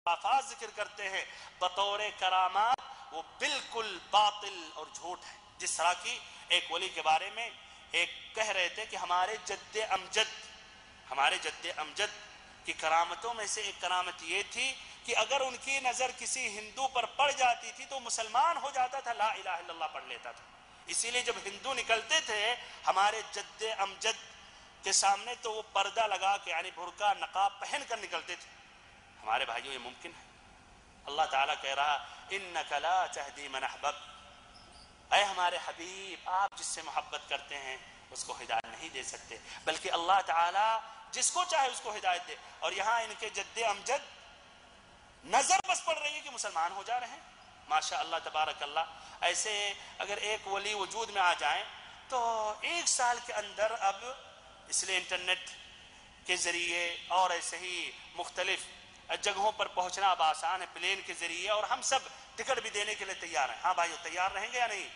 خرافات ذکر کرتے ہیں بطور کرامات، وہ بالکل باطل اور جھوٹ ہے۔ جس طرح کی ایک ولی کے بارے میں ایک کہہ رہے تھے کہ ہمارے جد امجد کی کرامتوں میں سے ایک کرامت یہ تھی کہ اگر ان کی نظر کسی ہندو پر پڑ جاتی تھی تو مسلمان ہو جاتا تھا، لا الہ الا اللہ پڑھ لیتا تھا۔ اسی لیے جب ہندو نکلتے تھے ہمارے جد امجد کے سامنے تو وہ پردہ لگا کے یعنی برقع نقاب پہن کر نکلتے تھے۔ ہمارے بھائیوں یہ ممکن ہے؟ اللہ تعالیٰ کہہ رہا انک لا تہدی من احببت، اے ہمارے حبیب آپ جس سے محبت کرتے ہیں اس کو ہدایت نہیں دے سکتے، بلکہ اللہ تعالیٰ جس کو چاہے اس کو ہدایت دے۔ اور یہاں ان کے جد امجد نظر بس پڑ رہی ہے کہ مسلمان ہو جا رہے ہیں، ماشاء اللہ تبارک اللہ۔ ایسے اگر ایک ولی وجود میں آ جائیں تو ایک سال کے اندر اب اس لیے انٹرنیٹ کے ذریعے اور ایسے ہی مختلف جگہوں پر پہنچنا اب آسان ہے پلین کے ذریعے، اور ہم سب ٹکٹ بھی دینے کے لیے تیار ہیں۔ ہاں بھائیو تیار رہیں گے یا نہیں؟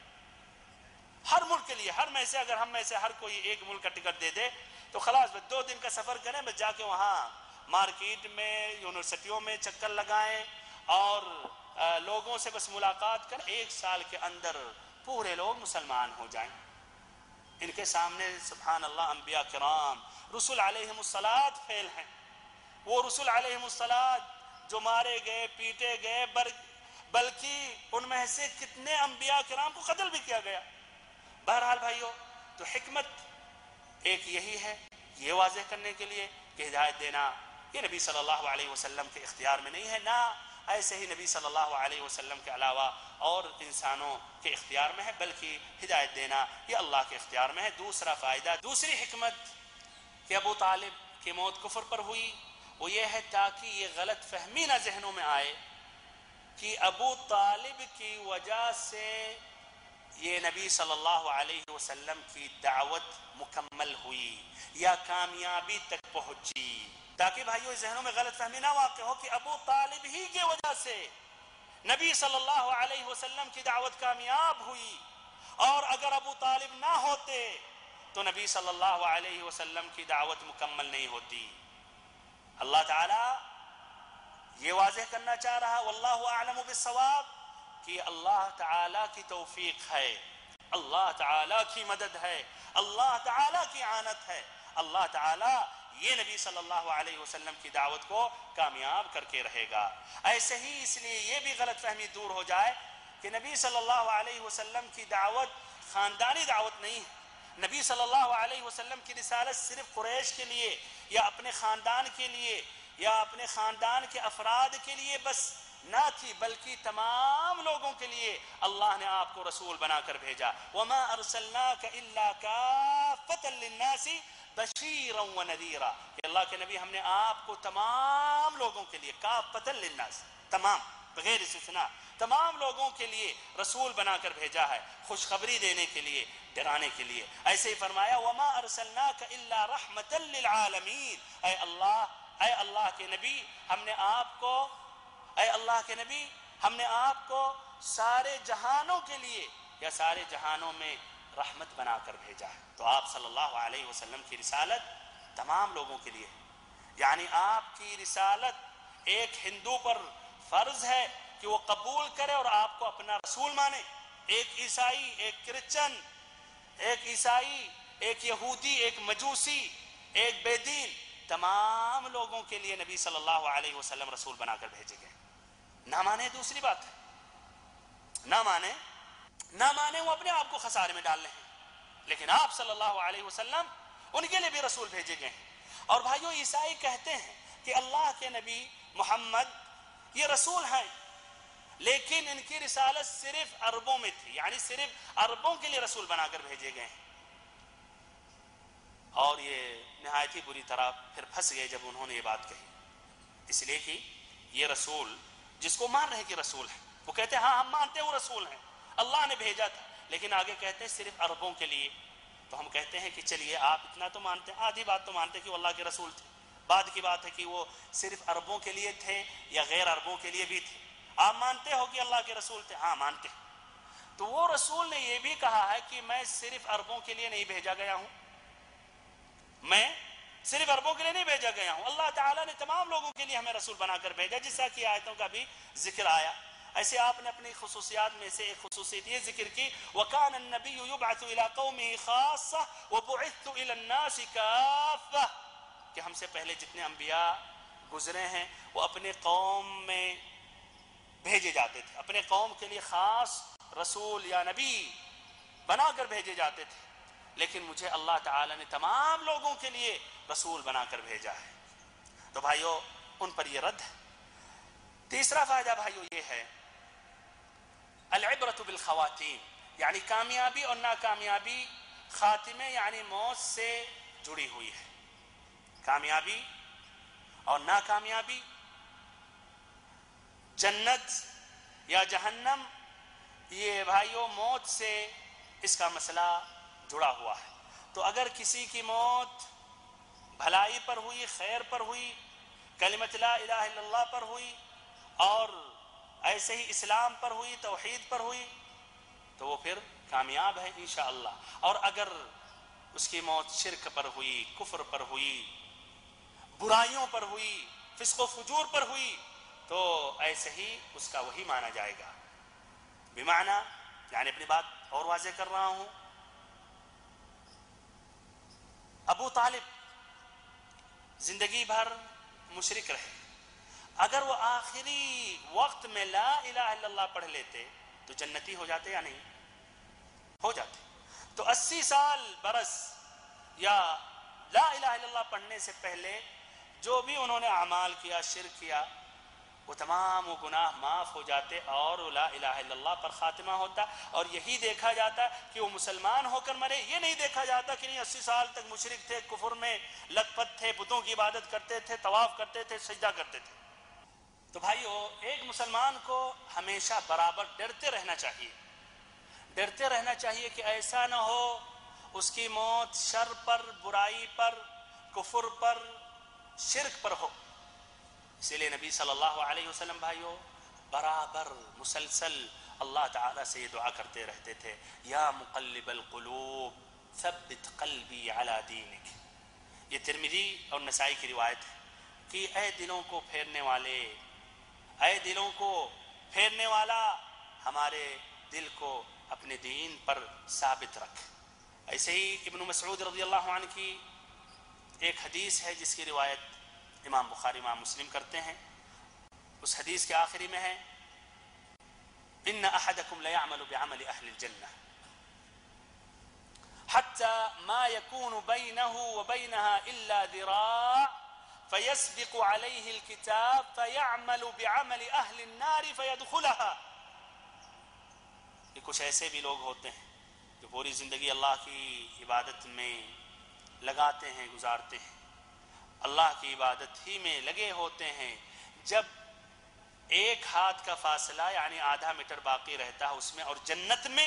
ہر ملک کے لیے اگر ہم میں سے ہر کوئی ایک ملک کا ٹکٹ دے دے تو خلاص بس 2 دن کا سفر کریں، بس جا کے وہاں مارکیٹ میں یونیورسٹیوں میں چکر لگائیں اور لوگوں سے بس ملاقات کریں، 1 سال کے اندر پورے لوگ مسلمان ہو جائیں۔ ان کے سامنے سبحان اللہ انبیاء کرام رسول علیہم الصلاۃ فیل ہیں۔ وہ رسول علیہم الصلاۃ جو مارے گئے، پیٹے گئے، بلکہ ان میں سے کتنے انبیاء کرام کو قتل بھی کیا گیا۔ بہرحال بھائیو تو حکمت ایک یہی ہے، یہ واضح کرنے کے لیے کہ ہدایت دینا یہ نبی صلی اللہ علیہ وسلم کے اختیار میں نہیں ہے، نہ ایسے ہی نبی صلی اللہ علیہ وسلم کے علاوہ اور انسانوں کے اختیار میں ہے، بلکہ ہدایت دینا یہ اللہ کے اختیار میں ہے۔ دوسرا فائدہ، دوسری حکمت کہ ابو طالب کی موت کفر پر ہوئی وہ یہ ہے تاکہ یہ غلط فہمی نہ ذہنوں میں آئے کہ ابو طالب کی وجہ سے یہ نبی صلی اللہ علیہ وسلم کی دعوت مکمل ہوئی یا کامیابی تک پہنچی، تاکہ بھائیو اس ذہنوں میں غلط فہمی نہ واقع ہو کہ ابو طالب ہی کی وجہ سے نبی صلی اللہ علیہ وسلم کی دعوت کامیاب ہوئی، اور اگر ابو طالب نہ ہوتے تو نبی صلی اللہ علیہ وسلم کی دعوت مکمل نہیں ہوتی۔ اللہ تعالیٰ یہ واضح کرنا چاہ رہا واللہ اعلم بالصواب کہ اللہ تعالیٰ کی توفیق ہے، اللہ تعالیٰ کی مدد ہے، اللہ تعالیٰ کی اعانت ہے، اللہ تعالیٰ یہ نبی صلی اللہ علیہ وسلم کی دعوت کو کامیاب کر کے رہے گا۔ ایسے ہی اس لیے یہ بھی غلط فہمی دور ہو جائے کہ نبی صلی اللہ علیہ وسلم کی دعوت خاندانی دعوت نہیں ہے، نبی صلی اللہ علیہ وسلم کی رسالت صرف قریش کے لیے یا اپنے خاندان کے لیے یا اپنے خاندان کے افراد کے لیے بس نہ تھی، بلکہ تمام لوگوں کے لیے اللہ نے آپ کو رسول بنا کر بھیجا۔ وَمَا أَرْسَلْنَاكَ إِلَّا كَافَّةً لِلنَّاسِ بَشِيرًا وَنَذِيرًا، کہ اللہ کے نبی ہم نے آپ کو تمام لوگوں کے لیے كَافَّةً لِلنَّاسِ، تمام بغیر استثناء تمام لوگوں کے لیے رسول بنا کر بھیجا ہے، خوشخبری دینے کے لیے، ڈرانے کے لیے۔ ایسے ہی فرمایا وَمَا أَرْسَلْنَاكَ إِلَّا رَحْمَةً لِلْعَالَمِينَ، اے اللہ کے نبی ہم نے آپ کو، اے اللہ کے نبی ہم نے آپ کو سارے جہانوں کے لیے یا سارے جہانوں میں رحمت بنا کر بھیجا ہے۔ تو آپ صلی اللہ علیہ وسلم کی رسالت تمام لوگوں کے لیے ہے، یعنی آپ کی رسالت ایک ہندو پر فرض ہے کہ وہ قبول کرے اور آپ کو اپنا رسول مانے، ایک عیسائی، ایک کرسچن، ایک عیسائی، ایک یہودی، ایک مجوسی، ایک بے دین، تمام لوگوں کے لیے نبی صلی اللہ علیہ وسلم رسول بنا کر بھیجے گئے۔ نہ مانے دوسری بات ہے، نہ مانے وہ اپنے آپ کو خسارے میں ڈال لیں، لیکن آپ صلی اللہ علیہ وسلم ان کے لیے بھی رسول بھیجے گئے ہیں۔ اور بھائیو عیسائی کہتے ہیں کہ اللہ کے نبی محمد یہ رسول ہیں، لیکن ان کی رسالت صرف عربوں میں تھی، یعنی صرف عربوں کے لیے رسول بنا کر بھیجے گئے ہیں۔ اور یہ نہایت ہی بری طرح پھر پھنس گئے جب انہوں نے یہ بات کہی، اس لیے کہ یہ رسول جس کو مان رہے کہ رسول ہے، وہ کہتے ہیں ہاں ہم مانتے ہیں وہ رسول ہیں، اللہ نے بھیجا تھا، لیکن آگے کہتے ہیں صرف عربوں کے لیے۔ تو ہم کہتے ہیں کہ چلیے آپ اتنا تو مانتے ہیں، آدھی بات تو مانتے کہ وہ اللہ کے رسول تھے، بعد کی بات ہے کہ وہ صرف عربوں کے لیے تھے یا غیر عربوں کے لیے بھی تھے۔ آپ مانتے ہو کہ اللہ کے رسول تھے؟ ہاں مانتے ہیں۔ تو وہ رسول نے یہ بھی کہا ہے کہ میں صرف عربوں کے لیے نہیں بھیجا گیا ہوں، میں صرف عربوں کے لیے نہیں بھیجا گیا ہوں، اللہ تعالیٰ نے تمام لوگوں کے لیے ہمیں رسول بنا کر بھیجا، جس طرح کی آیتوں کا بھی ذکر آیا۔ ایسے آپ نے اپنی خصوصیات میں سے ایک خصوصیت یہ ذکر کی وَكَانَ النَّبِيُّ يُبْعَثُ إِلَىٰ قَوْمِهِ خَاصَّةً وَبُعِثْتُ إِلَى النَّاسِ كَافَّةً، کہ ہم سے پہلے جتنے انبیاء گزرے ہیں وہ اپنے قوم میں بھیجے جاتے تھے، اپنے قوم کے لیے خاص رسول یا نبی بنا کر بھیجے جاتے تھے، لیکن مجھے اللہ تعالیٰ نے تمام لوگوں کے لیے رسول بنا کر بھیجا ہے۔ تو بھائیو ان پر یہ رد ہے۔ تیسرا فائدہ بھائیو یہ ہے العبرۃ بالخواتین، یعنی کامیابی اور ناکامیابی خاتمے یعنی موت سے جڑی ہوئی ہے۔ کامیابی اور ناکامیابی، جنت یا جہنم، یہ بھائیو موت سے اس کا مسئلہ جڑا ہوا ہے۔ تو اگر کسی کی موت بھلائی پر ہوئی، خیر پر ہوئی، کلمۃ لا الہ الا اللہ پر ہوئی، اور ایسے ہی اسلام پر ہوئی، توحید پر ہوئی، تو وہ پھر کامیاب ہے انشاءاللہ۔ اور اگر اس کی موت شرک پر ہوئی، کفر پر ہوئی، برائیوں پر ہوئی، فسق و فجور پر ہوئی، تو ایسے ہی اس کا وہی مانا جائے گا۔ بمعنی یعنی اپنی بات اور واضح کر رہا ہوں، ابو طالب زندگی بھر مشرک رہے، اگر وہ آخری وقت میں لا الہ الا اللہ پڑھ لیتے تو جنتی ہو جاتے یا نہیں؟ ہو جاتے۔ تو 80 سال برس یا لا الہ الا اللہ پڑھنے سے پہلے جو بھی انہوں نے اعمال کیا، شرک کیا، وہ تمام وہ گناہ معاف ہو جاتے اور لا الہ الا اللہ پر خاتمہ ہوتا۔ اور یہی دیکھا جاتا کہ وہ مسلمان ہو کر مرے، یہ نہیں دیکھا جاتا کہ نہیں 80 سال تک مشرک تھے، کفر میں لت پت تھے، بتوں کی عبادت کرتے تھے، طواف کرتے تھے، سجدہ کرتے تھے۔ تو بھائیو ایک مسلمان کو ہمیشہ برابر ڈرتے رہنا چاہیے، ڈرتے رہنا چاہیے کہ ایسا نہ ہو اس کی موت شر پر، برائی پر، کفر پر، شرک پر ہو۔ اسی لیے نبی صلی اللہ علیہ وسلم بھائیو برابر مسلسل اللہ تعالیٰ سے یہ دعا کرتے رہتے تھے، یا مقلب القلوب ثبت قلبی علی دینک۔ یہ ترمذی اور نسائی کی روایت ہے کہ اے دلوں کو پھیرنے والے، اے دلوں کو پھیرنے والا، ہمارے دل کو اپنے دین پر ثابت رکھ۔ ایسے ہی ابن مسعود رضی اللہ عنہ کی ایک حدیث ہے جس کی روایت امام بخاری امام مسلم کرتے ہیں۔ اس حدیث کے آخری میں ہے ان احدکم لیعمل بعمل اہل الجنہ حتی ما یکون بینہ وبینہا الا ذراع فیسبق علیہ الکتاب فیعمل بعمل اہل النار فیدخلها۔ یہ کچھ ایسے بھی لوگ ہوتے ہیں جو پوری زندگی اللہ کی عبادت میں لگاتے ہیں، گزارتے ہیں، اللہ کی عبادت ہی میں لگے ہوتے ہیں، جب ایک ہاتھ کا فاصلہ یعنی آدھا میٹر باقی رہتا ہے اس میں اور جنت میں،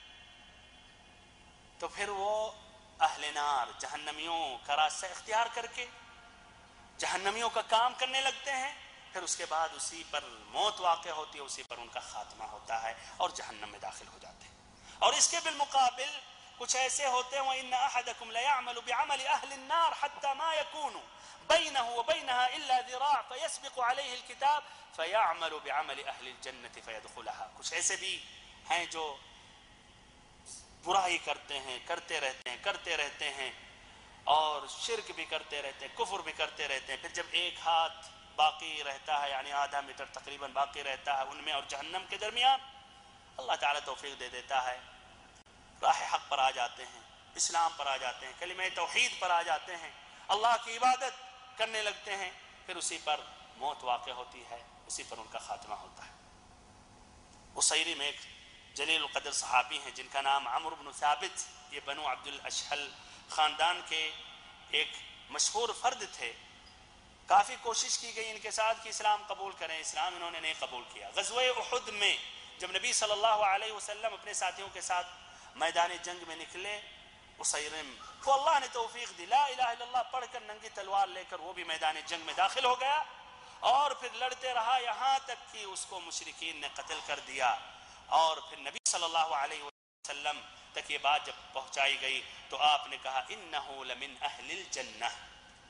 تو پھر وہ اہل نار جہنمیوں کا راستہ اختیار کر کے جہنمیوں کا کام کرنے لگتے ہیں، پھر اس کے بعد اسی پر موت واقع ہوتی ہے، اسی پر ان کا خاتمہ ہوتا ہے اور جہنم میں داخل ہو جاتے ہیں۔ اور اس کے بالمقابل کچھ ایسے ہوتے ہیں وَإِنَّ أَحَدَكُمْ لَيَعْمَلُ بِعَمَلِ أَهْلِ النَّارِ حَتَّى مَا يَكُونُ بَيْنَهُ وَبَيْنَهَا إِلَّا ذِرَاعٌ فَيَسْبِقُ عَلَيْهِ الْكِتَابُ فَيَعْمَلُ بِعَمَلِ أَهْلِ الْجَنَّةِ فَيَدْخُلَهَا۔ کچھ ایسے بھی ہیں جو برائی کرتے ہیں، کرتے رہتے ہیں اور شرک بھی کرتے رہتے ہیں، کفر بھی کرتے رہتے ہیں، پھر جب ایک ہاتھ باقی رہتا ہے یعنی آدھا میٹر تقریباً باقی رہتا ہے ان میں اور جہنم کے درمیان، اللہ تعالیٰ توفیق دے دیتا ہے، راہ حق پر آ جاتے ہیں، اسلام پر آ جاتے ہیں، کلمہ توحید پر آ جاتے ہیں، اللہ کی عبادت کرنے لگتے ہیں، پھر اسی پر موت واقع ہوتی ہے، اسی پر ان کا خاتمہ ہوتا ہے۔ عصیری میں ایک جلیل القدر صحابی ہیں جن کا نام عمرو بن ثابت، یہ بنو عبد الاشہل خاندان کے ایک مشہور فرد تھے۔ کافی کوشش کی گئی ان کے ساتھ کہ اسلام قبول کریں، اسلام انہوں نے نہیں قبول کیا۔ غزوہ احد میں جب نبی صلی اللہ علیہ وسلم اپنے ساتھیوں کے ساتھ میدان جنگ میں نکلے، عصیرم کو اللہ نے توفیق دی، لا الہ الا اللہ پڑھ کر ننگی تلوار لے کر وہ بھی میدان جنگ میں داخل ہو گیا اور پھر لڑتے رہا یہاں تک کہ اس کو مشرکین نے قتل کر دیا۔ اور پھر نبی صلی اللہ علیہ وسلم تک یہ بات جب پہنچائی گئی تو آپ نے کہا انہ لمن اہل الجنہ،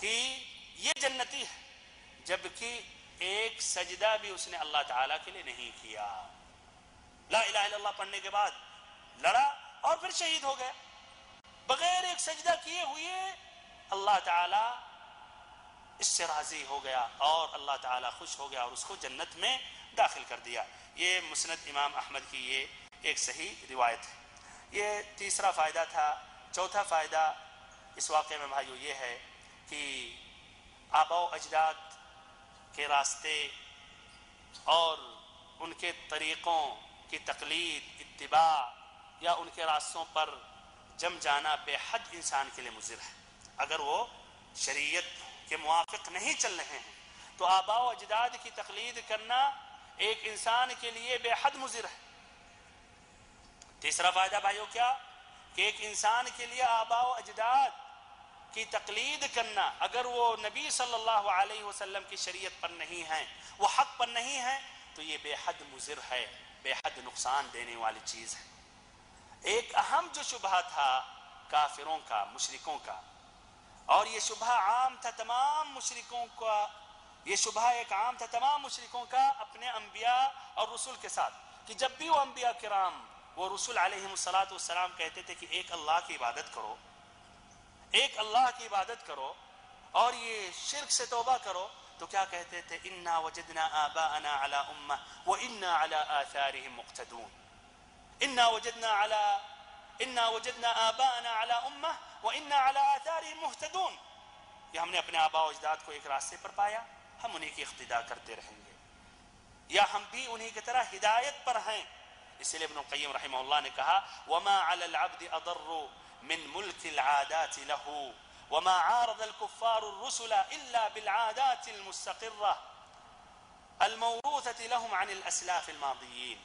کہ یہ جنتی ہے، جبکہ ایک سجدہ بھی اس نے اللہ تعالیٰ کے لیے نہیں کیا. لا الہ الا اللہ پڑھنے کے بعد لڑا اور پھر شہید ہو گیا، بغیر ایک سجدہ کیے ہوئے. اللہ تعالیٰ اس سے راضی ہو گیا اور اللہ تعالیٰ خوش ہو گیا اور اس کو جنت میں داخل کر دیا. یہ مسند امام احمد کی یہ ایک صحیح روایت ہے. یہ تیسرا فائدہ تھا. چوتھا فائدہ اس واقعے میں بھائیو یہ ہے کہ آباء و اجداد کے راستے اور ان کے طریقوں کی تقلید، اتباع یا ان کے راستوں پر جم جانا بے حد انسان کے لیے مضر ہے. اگر وہ شریعت کے موافق نہیں چل رہے ہیں تو آباء و اجداد کی تقلید کرنا ایک انسان کے لیے بے حد مضر ہے. تیسرا فائدہ بھائیو کیا کہ ایک انسان کے لیے آباء و اجداد کی تقلید کرنا، اگر وہ نبی صلی اللہ علیہ وسلم کی شریعت پر نہیں ہیں، وہ حق پر نہیں ہیں، تو یہ بے حد مضر ہے، بے حد نقصان دینے والی چیز ہے. ایک اہم جو شبہ تھا کافروں کا، مشرکوں کا، اور یہ شبہ عام تھا تمام مشرکوں کا، یہ شبہ ایک عام تھا تمام مشرکوں کا اپنے انبیاء اور رسول کے ساتھ، کہ جب بھی وہ انبیاء کرام، وہ رسول علیہ السلام کہتے تھے کہ ایک اللہ کی عبادت کرو، ایک اللہ کی عبادت کرو اور یہ شرک سے توبہ کرو، تو کیا کہتے تھے؟ انا وجدنا آباءنا على امہ وانا على آثارهم مقتدون. انا وجدنا آباءنا على امہ وانا على آثارهم مهتدون. کہ ہم نے اپنے آباء و اجداد کو ایک راستے پر پایا، ہم انہی کی اقتداء کرتے رہیں گے، یا ہم بھی انہی کی طرح ہدایت پر ہیں. اس لیے ابن القیم رحمہ اللہ نے کہا وما على العبد اضر من ملك العادات له وما عارض الكفار الرسل الا بالعادات المستقرة الموروثة لهم عن الاسلاف الماضيين.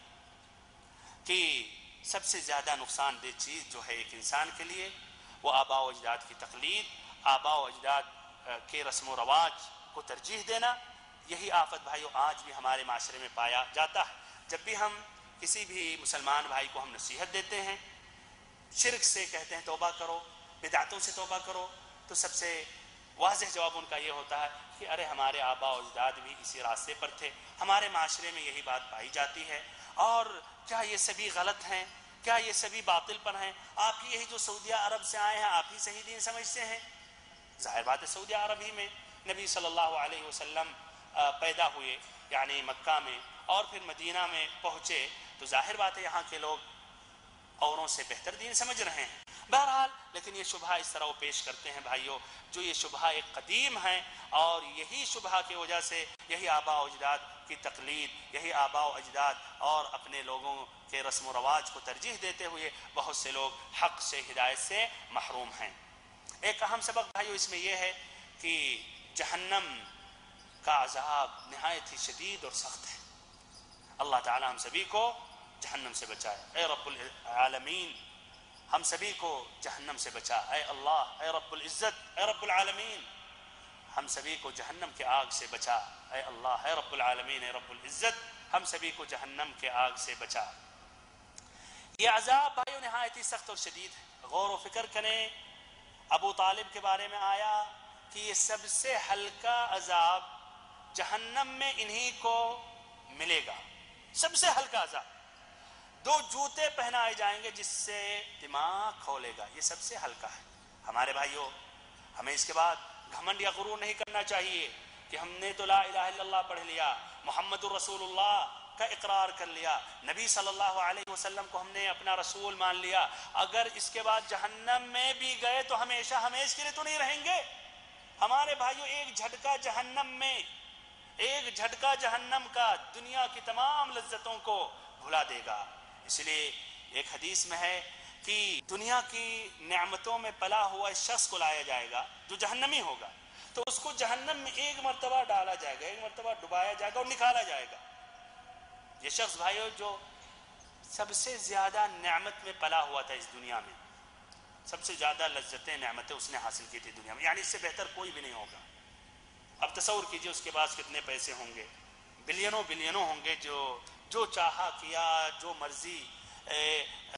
کہ سب سے زیادہ نقصان دہ چیز جو ہے ایک انسان کے لیے وہ آباء و اجداد کی تقلید، آباء و اجداد کے رسم و رواج کو ترجیح دینا. یہی آفت بھائیو آج بھی ہمارے معاشرے میں پایا جاتا ہے. جب بھی ہم کسی بھی مسلمان بھائی کو ہم نصیحت دیتے ہیں، شرک سے کہتے ہیں توبہ کرو، بدعتوں سے توبہ کرو، تو سب سے واضح جواب ان کا یہ ہوتا ہے کہ ارے ہمارے آباء و اجداد بھی اسی راستے پر تھے، ہمارے معاشرے میں یہی بات پائی جاتی ہے، اور کیا یہ سبھی غلط ہیں؟ کیا یہ سبھی باطل پر ہیں؟ آپ ہی یہی جو سعودیہ عرب سے آئے ہیں آپ ہی صحیح دین سمجھتے ہیں؟ ظاہر بات ہے سعودیہ عرب ہی میں نبی صلی اللہ علیہ وسلم پیدا ہوئے، یعنی مکہ میں، اور پھر مدینہ میں پہنچے، تو ظاہر بات ہے یہاں کے لوگ اوروں سے بہتر دین سمجھ رہے ہیں. بہرحال لیکن یہ شبہ اس طرح وہ پیش کرتے ہیں بھائیوں، جو یہ شبہ ایک قدیم ہے، اور یہی شبہ کی وجہ سے یہی آباء و اجداد کی تقلید، یہی آباء و اجداد اور اپنے لوگوں کے رسم و رواج کو ترجیح دیتے ہوئے بہت سے لوگ حق سے، ہدایت سے محروم ہیں. ایک اہم سبق بھائیوں اس میں یہ ہے کہ جہنم کا عذاب نہایت ہی شدید اور سخت ہے. اللہ تعالی ہم سبھی کو جہنم سے بچائے. اے رب العالمین ہم سبھی کو جہنم سے بچا. اے اللہ، اے رب العزت، اے رب العالمین ہم سبھی کو جہنم کے آگ سے بچا. اے اللہ، اے رب العالمین، اے رب العزت ہم سبھی کو جہنم کے آگ سے بچا. یہ عذاب بھائیو نہایت ہی سخت اور شدید ہے. غور و فکر کریں، ابو طالب کے بارے میں آیا کہ یہ سب سے ہلکا عذاب جہنم میں انہی کو ملے گا، سب سے ہلکا عذاب. 2 جوتے پہنائے جائیں گے جس سے دماغ کھولے گا، یہ سب سے ہلکا ہے. ہمارے بھائیوں ہمیں اس کے بعد گھمنڈ یا غرور نہیں کرنا چاہیے کہ ہم نے تو لا الہ الا اللہ پڑھ لیا، محمد الرسول اللہ کا اقرار کر لیا، نبی صلی اللہ علیہ وسلم کو ہم نے اپنا رسول مان لیا، اگر اس کے بعد جہنم میں بھی گئے تو ہمیشہ ہمیشہ کے لیے تو نہیں رہیں گے. ہمارے بھائیوں ایک جھٹکا جہنم میں، ایک جھٹکا جہنم کا دنیا کی تمام لذتوں کو بھلا دے گا. اس لیے ایک حدیث میں ہے کہ دنیا کی نعمتوں میں پلا ہوا اس شخص کو لایا جائے گا جو جہنمی ہوگا، تو اس کو جہنم میں ایک مرتبہ ڈالا جائے گا، ایک مرتبہ ڈبایا جائے گا اور نکالا جائے گا. یہ شخص بھائیو جو سب سے زیادہ نعمت میں پلا ہوا تھا اس دنیا میں، سب سے زیادہ لذتیں نعمتیں اس نے حاصل کی تھی دنیا میں، یعنی اس سے بہتر کوئی بھی نہیں ہوگا. اب تصور کیجئے اس کے پاس کتنے پیسے ہوں گے، بلینوں ہوں گے، جو چاہا کیا، جو مرضی